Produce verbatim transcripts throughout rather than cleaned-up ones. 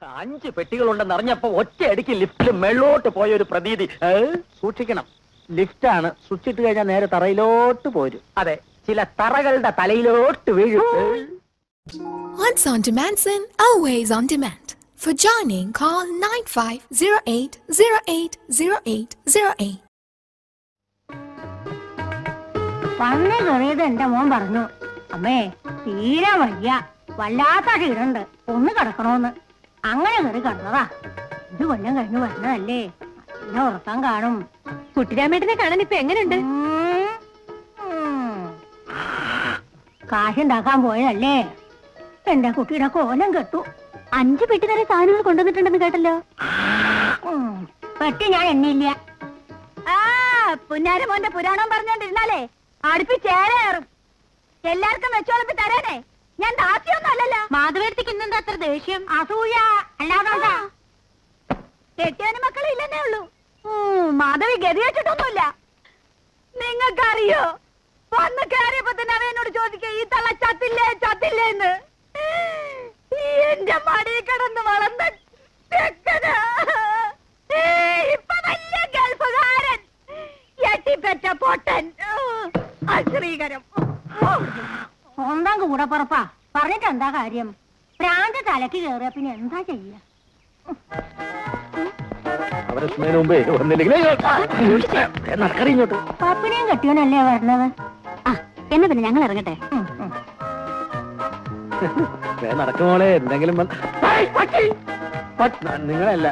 അഞ്ച് പെട്ടികളുണ്ടെന്ന് അറിഞ്ഞപ്പോ ഒറ്റയടിക്ക് ലിഫ്റ്റിൽ മേളോട്ട് പോയൊരു പ്രതീതി. സൂക്ഷിക്കണം, ലിഫ്റ്റാണ്. സ്വിച്ച് ഇട്ട് കഴിഞ്ഞാൽ നേരെ തറയിലോട്ട് പോരും. അതെ, ചില തറകളുടെ തലയിലോട്ട് വീഴും. Once on demand, sin, always on demand. For joining, call nine five zero eight zero eight zero eight zero eight. പന്ന് കയറിയത് എന്റെ മോൻ പറഞ്ഞു, അമ്മേ തീരെ വയ്യ, വല്ലാത്ത ക്ഷീണുണ്ട്, ഒന്ന് കിടക്കണോന്ന്. അങ്ങനെ കയറി കിടന്നതാ. ഇത് കൊല്ലം കഴിഞ്ഞ് വരുന്നതല്ലേ, നല്ല ഉറക്കം കാണും. കുട്ടിരാമേട്ടനെ കാണാൻ ഇപ്പൊ എങ്ങനെയുണ്ട്? കാശുണ്ടാക്കാൻ പോയതല്ലേ, എന്റെ കുട്ടിയുടെ കോലം കെട്ടു. അഞ്ചു പെട്ടി നിറയെ സാധനങ്ങൾ കൊണ്ടുവന്നിട്ടുണ്ടെന്ന് കേട്ടല്ലോ. പെട്ടി ഞാൻ എണ്ണിയില്ല. ആ പുന്നാരമോന്റെ പുരാണം പറഞ്ഞോണ്ടിരുന്നാലേ അടുപ്പിച്ചേറേറും. എല്ലാവർക്കും വെച്ചോളപ്പി തരാനേ ഞാൻ ദാസ്യൊന്നും അല്ലല്ലോ. മാധവേടത്തേക്ക് ഇന്നെന്താ അത്ര ദേഷ്യം? അസൂയ അല്ലാതെ. കെട്ടിയവന് മക്കളെ ഇല്ലെന്നേ ഉള്ളൂ. മാധവി ഗതി വെച്ചിട്ടൊന്നുമില്ല. നിങ്ങൾക്കറിയോ, വന്ന് കയറിയപ്പോ തന്നെ അവ എന്നോട് ചോദിക്ക, ഈ തള്ള ചത്തില്ലേ ചത്തില്ലേ എന്ന്. എന്റെ മടി കിടന്ന് വളർന്ന ഇപ്പൊ വലിയ ഗൾഫുകാരൻ, എട്ടിപ്പറ്റ പൊട്ടൻ, അശ്രീകരം. സ്വന്തം കൂടെ പുറപ്പാ പറഞ്ഞിട്ട് എന്താ കാര്യം? പ്രാന്ത തലക്ക് കയറിയ പിന്നെ എന്താ ചെയ്യ? പപ്പിനെയും കെട്ടിയോനല്ലേ വരണത്? എന്നാ പിന്നെ ഞങ്ങൾ ഇറങ്ങട്ടെ. നടക്കുമോളെ, എന്തെങ്കിലും നിങ്ങളല്ല,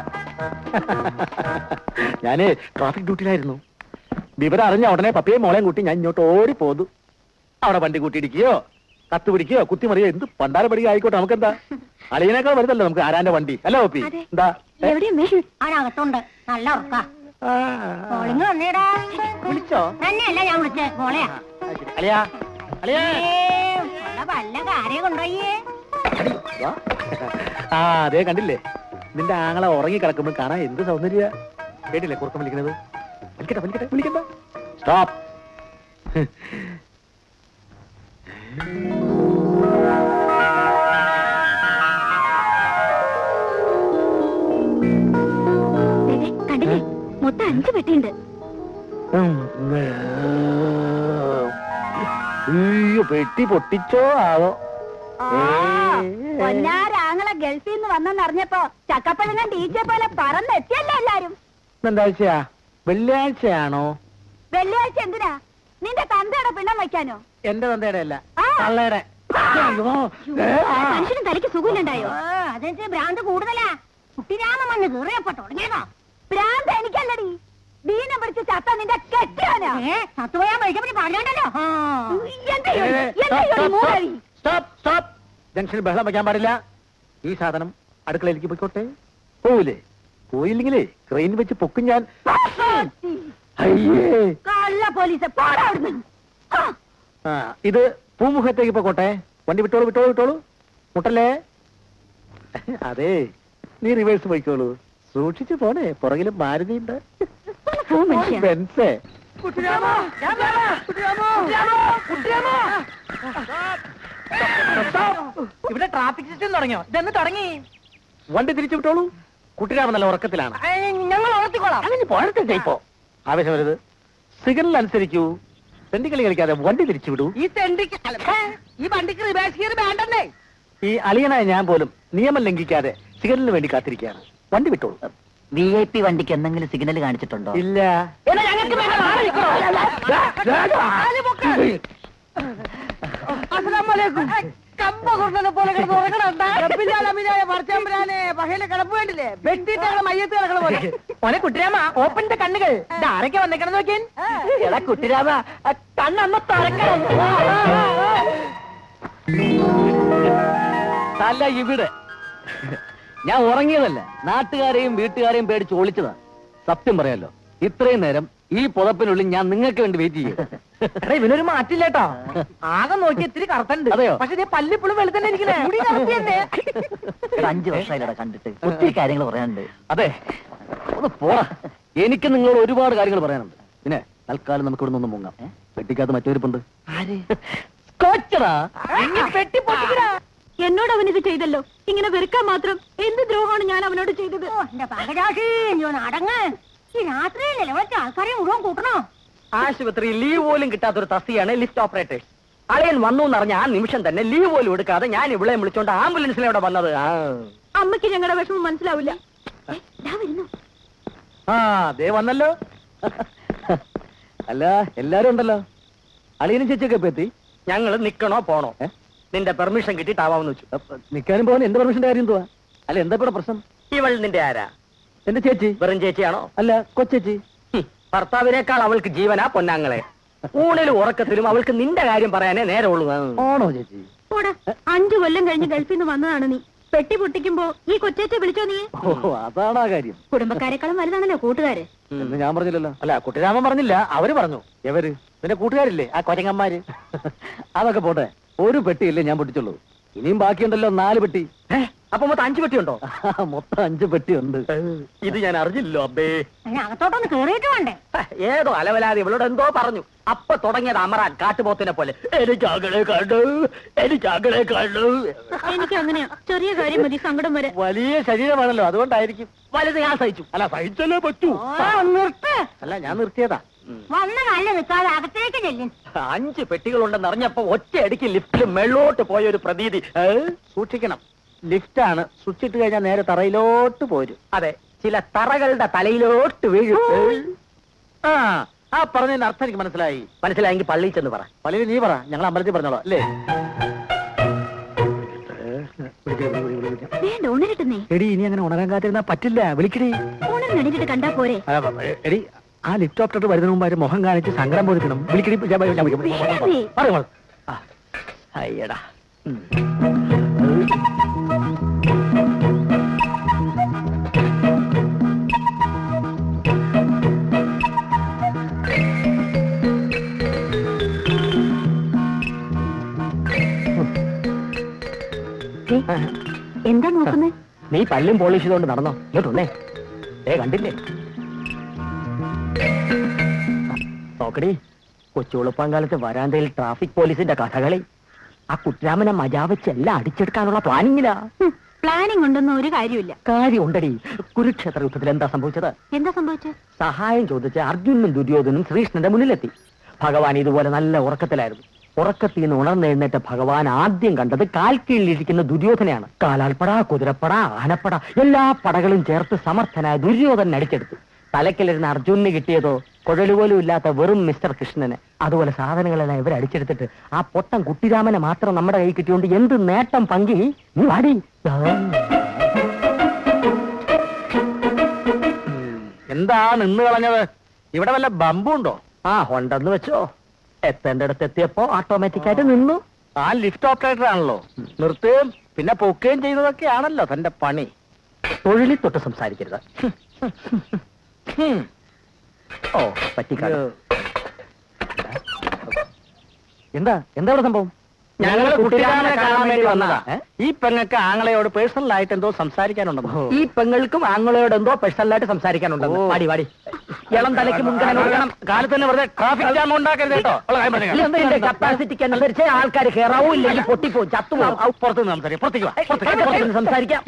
ഞാന് ട്രാഫിക് ഡ്യൂട്ടിയിലായിരുന്നു. വിവരം അറിഞ്ഞ ഉടനെ പപ്പിയെയും മോളെയും കൂട്ടി ഞാൻ ഇങ്ങോട്ട് ഓടി പോന്നു. അവിടെ വണ്ടി കൂട്ടിയിടിക്കുകയോ കത്ത് പിടിക്കുകയോ കുത്തി മറിയോ എന്ത് പണ്ടാര പടിക ആയിക്കോട്ടെ, നമുക്കെന്താ? അളിയനേക്കാൾ വരുന്നല്ലോ നമുക്ക് ആരാന്റെ വണ്ടി. അല്ല പപ്പി, എന്താ അവനകത്തുണ്ട്, നല്ല ഉറക്ക. വിളിച്ചോ? തന്നെയല്ല ഞാൻ വിളിച്ചേ, മോളെയാ. വല്ല കാര്യം കൊണ്ടുപോയേ. ആ അതേ, കണ്ടില്ലേ നിന്റെ ആങ്ങളെ ഉറങ്ങി കിടക്കുമ്പോൾ കാണാൻ എന്ത് സൗന്ദര്യ. കേട്ടില്ലേ കുറുക്കം വിളിക്കുന്നത്? വിളിക്കട്ടെ വിളിക്കട്ടെ വിളിക്കണ്ട. സ്റ്റോപ്പ്. കണ്ടില്ലേ, മൊത്തം അഞ്ചു പെട്ടിയുണ്ട്. അയ്യോ, പെട്ടി പൊട്ടിച്ചോ ആവോ. പൊന്നാരാങ്ങളെ ഗൾഫിൽ നിന്ന് വന്നെന്നറിഞ്ഞപ്പോ ചക്കപ്പഴങ്ങൻ ടീച്ചറെ പോലെ പറന്നെത്തിയല്ലോ എല്ലാരും. എന്താഴ്ചയാ? വെള്ളിയാഴ്ചയാണോ? വെള്ളിയാഴ്ച എന്തിനാ? നിന്റെ തന്തയുടെ പിണ്ണം വയ്ക്കാനോ? എന്റെ തന്തയുടെ അല്ല, തള്ളയുടെ. മനുഷ്യനും തലയ്ക്ക് സുഖമില്ലുണ്ടായോ? അതെനിക്ക് ഭ്രാന്ത് കൂടുതലാ. കുട്ടിരാമൻ വന്ന് കയറിയപ്പോ തുടങ്ങിയതാ. ഭ്രാന്ത് എനിക്കല്ലടി, ദീനം പിടിച്ച് ചത്ത നിന്റെ കെട്ടിയാനാ. ചത്തുപോയാൻ വഴിക്കപ്പടി പറഞ്ഞോണ്ടല്ലോ. ജംഗ്ഷനിൽ ബഹളം വയ്ക്കാൻ പാടില്ല. ഈ സാധനം അടുക്കളയിലേക്ക് പോയിക്കോട്ടെ. പോവില്ലേ? പോയില്ലെങ്കിലേ ക്രെയിൻ വെച്ച് പൊക്കും ഞാൻ. ഇത് പൂമുഖത്തേക്ക് പോയിക്കോട്ടെ. വണ്ടി വിട്ടോളൂ വിട്ടോളൂ വിട്ടോളൂ, മുട്ടല്ലേ. അതെ, നീ റിവേഴ്സ് പോയിക്കോളൂ. സൂക്ഷിച്ചു പോണേ, പുറകിലും മാരുതി ഉണ്ട്. ഇവിടെ ട്രാഫിക് സിസ്റ്റം തുടങ്ങിയോ? ഇതെന്ന് തുടങ്ങി? വണ്ടി തിരിച്ചു വിട്ടോളൂ. കുട്ടിരാമൻ നല്ല ഉറക്കത്തിലാണ്. ഞങ്ങൾ ഉറത്തിക്കോളാം. അങ്ങനെ പോഴത്തെ ഇപ്പോ ആവേശം വരുത്. സിഗ്നൽ അനുസരിക്കൂ. തെണ്ടിക്കളി കളിക്കാതെ വണ്ടി തിരിച്ചു വിടൂ. ഈ തെണ്ടിക്ക് ഈ വണ്ടിക്ക് റിവേഴ്സ് ഗിയർ വേണ്ടേ? ഈ അളിയനായ ഞാൻ പോലും നിയമം ലംഘിക്കാതെ സിഗ്നലിന് വേണ്ടി കാത്തിരിക്കുകയാണ്. വണ്ടി വിട്ടോളൂ. വി ഐ പി വണ്ടിക്ക് എന്തെങ്കിലും സിഗ്നൽ കാണിച്ചിട്ടുണ്ടോ? ഇല്ല. കമ്പ കൊണ്ടത് പോലെ കിടന്ന് കിടപ്പ് വേണ്ടില്ലേ? വെട്ടിട്ടാണ് മയ്യത്ത് കിടക്കണ പോലെ. ഓനെ കുട്ടിരാമ, ഓപ്പണിന്റെ കണ്ണുകൾ ആരൊക്കെ വന്നേക്കണം നോക്കിയാൻ. എടാ കുട്ടിരാമ, കണ്ണൊന്ന് തുറക്കണം. തല ഇവിടെ. ഞാൻ ഉറങ്ങിയതല്ല, നാട്ടുകാരെയും വീട്ടുകാരെയും പേടിച്ച് ഒളിച്ചതാ. സത്യം പറയാലോ, ഇത്രയും നേരം ഈ പുതപ്പിനുള്ളിൽ ഞാൻ നിങ്ങൾക്ക് വേണ്ടി വെയിറ്റ് ചെയ്യും. ഇവനൊരു മാറ്റില്ലേട്ടോ. ആകെ നോക്കി ഇത്തിരി കറുത്തുണ്ട്. അതെയോ? പക്ഷെ പല്ലിപ്പുളും വെളുത്തന്നെ ഇരിക്കണേ. അഞ്ചു വർഷമായില്ല കണ്ടിട്ട്, ഒത്തിരി കാര്യങ്ങൾ പറയാനുണ്ട്. അതെ, ഒന്ന് പോടാ. എനിക്ക് നിങ്ങളോട് ഒരുപാട് കാര്യങ്ങൾ പറയാനുണ്ട്. പിന്നെ തൽക്കാലം നമുക്ക് ഇവിടെ നിന്ന് മുങ്ങാം. പെട്ടിക്കകത്ത് മറ്റൊരുപ്പുണ്ട്. എന്നോട് അവൻ ഇത് ചെയ്തല്ലോ. ഇങ്ങനെ വെറുക്കാൻ മാത്രം എന്ത് ദ്രോഹമാണ് ഞാൻ അവനോട് ചെയ്തത്? എന്റെ പകരാശി നീ ഒന്ന് അടങ്ങ്. ഈ രാത്രിയിലല്ലേ ഇവിടുത്തെ ആൾക്കാരെ മുഴുവൻ കൂട്ടണോ? ആശുപത്രി ലീവ് പോലും കിട്ടാത്തൊരു തസ്തിയാണ് ലിഫ്റ്റ് ഓപ്പറേറ്റേഴ്സ്. അളിയൻ വന്നു എന്നറിഞ്ഞ ആ നിമിഷം തന്നെ ലീവ് പോലും എടുക്കാതെ ഞാൻ ഇവിടെ വിളിച്ചോണ്ട് ആംബുലൻസിലൂടെ വന്നത്. അമ്മയ്ക്ക് ഞങ്ങളുടെ വിഷമം മനസ്സിലാവില്ല. ആ ദേ വന്നല്ലോ. അല്ല എല്ലാരും ഉണ്ടല്ലോ. അളിയനും ചേച്ചിയൊക്കെ ഇപ്പൊ എത്തി. ഞങ്ങൾ നിക്കണോ പോണോ? നിന്റെ പെർമിഷൻ കിട്ടിയിട്ടാവാന്ന് വെച്ചു. നിക്കാനും പോകാൻ എന്റെ പെർമിഷന്റെ കാര്യം എന്തുവാ? അല്ല എന്താ ഇവിടെ പ്രശ്നം? ഇവൾ നിന്റെ ആരാ? എന്റെ ചേച്ചി. വെറും ചേച്ചിയാണോ? അല്ല കൊച്ചേച്ചി. ഭർത്താവിനേക്കാൾ അവൾക്ക് ജീവനാ പൊന്നാങ്ങളെ. ഊണിലും ഉറക്കത്തിലും അവൾക്ക് നിന്റെ കാര്യം പറയാനേ നേരമുള്ളൂ. ആണോ ചേച്ചി? അഞ്ചു കൊല്ലം കഴിഞ്ഞ് ഗൾഫിൽ നിന്ന് വന്നതാണ് നീ. പെട്ടി പൊട്ടിക്കുമ്പോ ഈ കൊച്ചേച്ചെ വിളിച്ചോ നീ? ഓ അതാണ് ആ കാര്യം. കുടുംബക്കാരെക്കാളും വലുതാണല്ലോ കൂട്ടുകാര്. എന്ന് ഞാൻ പറഞ്ഞില്ലല്ലോ. അല്ല കുട്ടിരാമൻ പറഞ്ഞില്ല, അവര് പറഞ്ഞു. എവര്? നിന്റെ കൂട്ടുകാരില്ലേ ആ കൊരങ്ങന്മാര്? അതൊക്കെ പോട്ടെ, ഒരു പെട്ടിയില്ലേ ഞാൻ പൊട്ടിച്ചുള്ളൂ. ഇനിയും ബാക്കിയുണ്ടല്ലോ നാല് പെട്ടി. അപ്പൊ മൊത്തം അഞ്ചു പെട്ടി ഉണ്ടോ? മൊത്തം അഞ്ചു പെട്ടി ഉണ്ട്. ഇത് ഞാൻ അറിഞ്ഞില്ലോ അബ്ബേ. അകത്തോട്ടൊന്ന് കേറിയിട്ട് വേണ്ടേ? ഏതോ അലവലാതെ ഇവളോട് എന്തോ പറഞ്ഞു. അപ്പൊ തുടങ്ങിയത് അമറാൻ കാട്ടുപോത്തിനെ പോലെ. എനിക്ക് അകളെ കണ്ടു, എനിക്ക് അകളെ കണ്ടു. എനിക്ക് അങ്ങനെയാ, ചെറിയ കാര്യം മതി സങ്കടം വരെ. വലിയ ശരീരമാണല്ലോ, അതുകൊണ്ടായിരിക്കും. വലുത് ഞാൻ സഹിച്ചു. അല്ല സഹിച്ചല്ലേ പറ്റൂ. നിർത്ത്. അല്ല ഞാൻ നിർത്തിയതാ. വന്ന കാലിൽ നിൽക്കാതെ അകത്തേക്ക് ചെല്ലും. അഞ്ച് പെട്ടികളുണ്ടെന്ന് അറിഞ്ഞപ്പോ ഒറ്റയടിക്ക് ലിഫ്റ്റിൽ മേളോട്ട് പോയ ഒരു പ്രതീതി. സൂക്ഷിക്കണം, ലിഫ്റ്റാണ്. സ്വിച്ച് ഇട്ട് കഴിഞ്ഞാൽ നേരെ തറയിലോട്ട് പോരും. അതെ, ചില തറകളുടെ തലയിലോട്ട് വീഴും. ആ ആ പറഞ്ഞതിന്റെ അർത്ഥം എനിക്ക് മനസ്സിലായി. മനസ്സിലായെങ്കിൽ പള്ളിയിൽ ചെന്ന് പറ. പള്ളിയിൽ നീ പറ, ഞങ്ങൾ അമ്പലത്തിൽ പറഞ്ഞോളാം അല്ലേ? വേണ്ട, ഉണരട്ടെന്നേ. എടി ഇനി അങ്ങനെ ഉണരാൻ കാത്തിരുന്നാ പറ്റില്ല. വിളിക്കടി. ഉണർന്നെടുത്തിട്ട് കണ്ടാ പോരെ? എടി ആ ലിഫ്റ്റ് ഓപ്പറേറ്റർ വരുന്നതിന് മുമ്പ് മുഖം കാണിച്ച് സങ്കടം ബോധിക്കണം. വിളിക്കടി. പറഞ്ഞു. അയ്യടാ. എന്താ നോക്കുന്നേ? നീ പല്ലും പോളിഷ് ചെയ്തോണ്ട് നടന്നോ? ഇങ്ങോട്ടൊന്നേ. ഏ കണ്ടില്ലേ? നോക്കടി, കൊച്ചുളുപ്പാങ്കാലത്ത് വരാന്തയിൽ ട്രാഫിക് പോലീസിന്റെ കഥകളി. ആ കുട്ടിരാമനെ മജാ വെച്ച് എല്ലാം അടിച്ചെടുക്കാനുള്ള പ്ലാനിങ്ങിലാ. പ്ലാനിങ് ഉണ്ടെന്ന് ഒരു കാര്യമില്ല. കാര്യം ഉണ്ടടി. കുരുക്ഷേത്ര യുദ്ധത്തിൽ എന്താ സംഭവിച്ചത്? എന്താ സംഭവിച്ചത്? സഹായം ചോദിച്ച് അർജുനും ദുര്യോധനും ശ്രീകൃഷ്ണന്റെ മുന്നിലെത്തി. ഭഗവാൻ ഇതുപോലെ നല്ല ഉറക്കത്തിലായിരുന്നു. ഉറക്കത്തിൽ നിന്ന് ഉണർന്നെഴുന്നേറ്റ ഭഗവാൻ ആദ്യം കണ്ടത് കാൽ കീഴിലിരിക്കുന്ന ദുര്യോധനെയാണ്. കാലാൽപ്പട, കുതിരപ്പട, ആനപ്പട എല്ലാ പടകളും ചേർത്ത് സമർത്ഥനായ ദുര്യോധനൻ അടിച്ചെടുത്തു. തലക്കിലിരുന്ന അർജുനന് കിട്ടിയതോ കുഴലുപോലും ഇല്ലാത്ത വെറും മിസ്റ്റർ കൃഷ്ണന്. അതുപോലെ സാധനങ്ങളെല്ലാം ഇവർ അടിച്ചെടുത്തിട്ട് ആ പൊട്ടൻ കുട്ടിരാമനെ മാത്രം നമ്മുടെ കൈ കിട്ടിയോണ്ട് എന്ത് നേട്ടം പങ്കി. നീ വാടി. എന്താ നിന്ന് കളഞ്ഞത്? ഇവിടെ വല്ല ബമ്പുണ്ടോ? ആ ഉണ്ടെന്ന് വെച്ചോ. എത്തേണ്ടടുത്ത് എത്തിയപ്പോ ഓട്ടോമാറ്റിക്കായിട്ട് നിന്നു. ആ ലിഫ്റ്റ് ഓപ്പറേറ്റർ ആണല്ലോ. നിർത്തുകയും പിന്നെ പൊക്കുകയും ചെയ്യുന്നതൊക്കെ ആണല്ലോ തന്റെ പണി. തൊഴിലിൽ തൊട്ട് സംസാരിക്കരുത്. ഓ പറ്റിക്കാട്. എന്താ എന്താ ഇവിടെ സംഭവം? ഞങ്ങൾ കുട്ടിരാമനെ കാണാൻ വേണ്ടി വന്നതാ. ഈ പെങ്ങൾക്ക് ആങ്ങളയോട് പേഴ്സണൽ ആയിട്ട് എന്തോ സംസാരിക്കാനുണ്ടെന്നോ? ഈ പെങ്ങൾക്കും ആങ്ങളോട് എന്തോ പേഴ്സണലായിട്ട് സംസാരിക്കാനുണ്ടെന്ന്. വാടി വാടി. ഇളം തലയ്ക്ക് മുൻഗണന കൊടുക്കണം. കാലത്ത് തന്നെ വെറുതെ ട്രാഫിക് ജാം ഉണ്ടാക്കരുത് കേട്ടോ. എന്റെ കപ്പാസിറ്റിക്ക് അനുസരിച്ച് ആൾക്കാർ കയറാവൂ, ഇല്ലെങ്കിൽ പൊട്ടിപ്പോ ചത്തുപോകും. പുറത്ത് നിന്ന് സംസാരിക്കാം. പുറത്തേക്ക് വാ. പുറത്തേക്ക് സംസാരിക്കാം.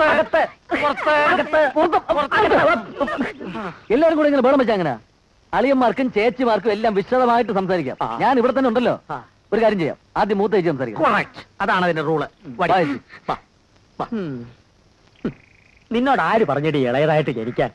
എല്ലാവരും കൂടെ ഇങ്ങനെ ബഹളം വെച്ചാ അങ്ങനെ അളിയന്മാർക്കും ചേച്ചിമാർക്കും എല്ലാം വിശദമായിട്ട് സംസാരിക്കാം. ഞാൻ ഇവിടെ തന്നെ ഉണ്ടല്ലോ. ഒരു കാര്യം ചെയ്യാം, ആദ്യം മൂത്ത ചേച്ചി സംസാരിക്കാം. അതാണ് അതിന്റെ റൂള്. നിന്നോട് ആര് പറഞ്ഞിട്ട് ഇളയതായിട്ട് ജനിക്കാൻ?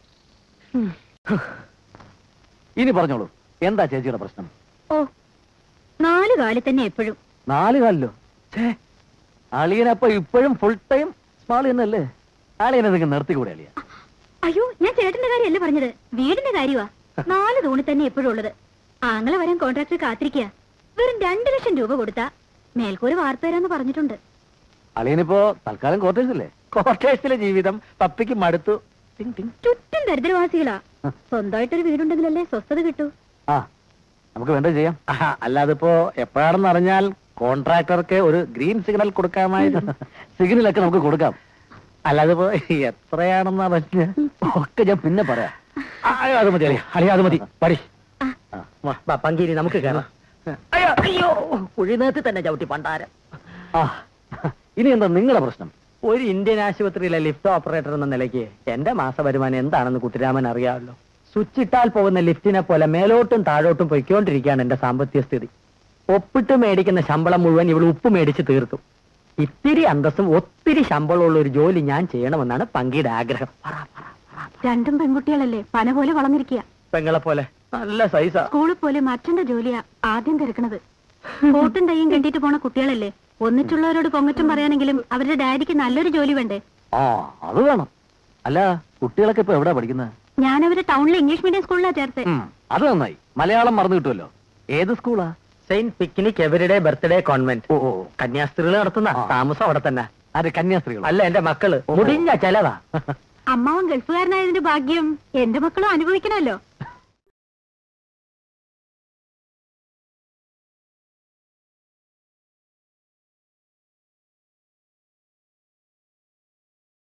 ഇനി പറഞ്ഞോളൂ, എന്താ ചേച്ചിയുടെ പ്രശ്നം? ഓ, നാല് കാലിൽ തന്നെ എപ്പോഴും. നാല് കാലിലോ? അളിയനപ്പൊ ഇപ്പോഴും ഫുൾ ടൈം സ്മാൾ തന്നെയല്ലേ? അളിയനെ നിർത്തിക്കൂടെ അളിയ? അയ്യോ, ഞാൻ ചേട്ടന്റെ കാര്യമല്ല പറഞ്ഞത്, വീടിന്റെ കാര്യമാ. നാല് തൂണി തന്നെ എപ്പോഴും ഉള്ളത്. ആങ്ങളെ വരാൻ കോൺട്രാക്ടർ കാത്തിരിക്കുക. വെറും രണ്ടു ലക്ഷം രൂപ കൊടുത്താ മേൽക്കൂര് വാർത്ത തരാന്ന് പറഞ്ഞിട്ടുണ്ട്. അളിയനിപ്പോ തൽക്കാലം ക്വാർട്ടേഴ്സില്ലേ? ക്വാർട്ടേഴ്സിലെ ജീവിതം പപ്പിക്ക് മടുത്തു. ചുറ്റും ദരിദ്രവാസികളാ. സ്വന്തമായിട്ടൊരു വീടുണ്ടെങ്കിലല്ലേ സ്വസ്ഥത കിട്ടൂ. ആ നമുക്ക് വേണ്ട ചെയ്യാം. അല്ലാതെ ഇപ്പോ എപ്പോഴാണെന്ന് അറിഞ്ഞാൽ കോൺട്രാക്ടർക്ക് ഒരു ഗ്രീൻ സിഗ്നൽ കൊടുക്കാമായിരുന്നു. സിഗ്നലൊക്കെ നമുക്ക് കൊടുക്കാം. അല്ലാതെ ഇപ്പോ എത്രയാണെന്ന് അറിഞ്ഞാൽ ഒക്കെ ഞാൻ പിന്നെ പറയാം. അത് മതി അളിയ, അളിയ അത് മതി. പടി പങ്കീരി, നമുക്ക് കയറാം. അയ്യോ, കുഴിനേത്ത് തന്നെ ചവിട്ടി പണ്ടാരം. ആ ഇനി എന്താ നിങ്ങളുടെ പ്രശ്നം? ഒരു ഇന്ത്യൻ ആശുപത്രിയിലെ ലിഫ്റ്റ് ഓപ്പറേറ്റർ എന്ന നിലയ്ക്ക് എന്റെ മാസ വരുമാനം എന്താണെന്ന് കുട്ടിരാമൻ അറിയാമല്ലോ. സ്വിച്ച് ഇട്ടാൽ പോകുന്ന ലിഫ്റ്റിനെ പോലെ മേലോട്ടും താഴോട്ടും പൊയ്ക്കൊണ്ടിരിക്കുകയാണ് എന്റെ സാമ്പത്തിക സ്ഥിതി. ഒപ്പിട്ട് മേടിക്കുന്ന ശമ്പളം മുഴുവൻ ഇവിടെ ഉപ്പ് മേടിച്ച് തീർത്തു. ഇത്തിരി അന്തസ്സും ഒത്തിരി ശമ്പളമുള്ള ഒരു ജോലി ഞാൻ ചെയ്യണമെന്നാണ് പങ്കിയുടെ ആഗ്രഹം. രണ്ടും പെൺകുട്ടികളല്ലേ, പന പോലെ വളർന്നിരിക്കുക. പെങ്ങളെ പോലെ നല്ല സൈസാ. സ്കൂളിൽ പോലെ മറ്റന്റെ ജോലിയാ ആദ്യം തിരക്കണത്. കോട്ടും തയ്യും കെട്ടിട്ട് പോണ കുട്ടികളല്ലേ, ഒന്നിച്ചുള്ളവരോട് പൊങ്ങറ്റും പറയാനെങ്കിലും അവരുടെ ഡാഡിക്ക് നല്ലൊരു ജോലി വേണ്ടേ? ആ അത് വേണം. അല്ല, കുട്ടികളൊക്കെ ഇപ്പൊ എവിടെയാ പഠിക്കുന്നത്? ഞാൻ അവര് ടൗണിലെ ഇംഗ്ലീഷ് മീഡിയം സ്കൂളിലാ ചേർത്ത്. അത് നന്നായി. മലയാളം മറന്നു കിട്ടുമല്ലോ. ഏത് സ്കൂളാ? Saint picnic everyday birthday convent. ഓ ഓ കന്യാസ്ത്രീകൾ നടത്തുന്ന താമസം അവിടെ തന്നെ. ആര് കന്യാസ്ത്രീകൾ? അല്ല, എന്റെ മക്കള് മുടിഞ്ഞ ചെലവാ. അമ്മാവൻ ഗൾഫുകാരനായതിന്റെ ഭാഗ്യം എന്റെ മക്കളും അനുഭവിക്കണമല്ലോ.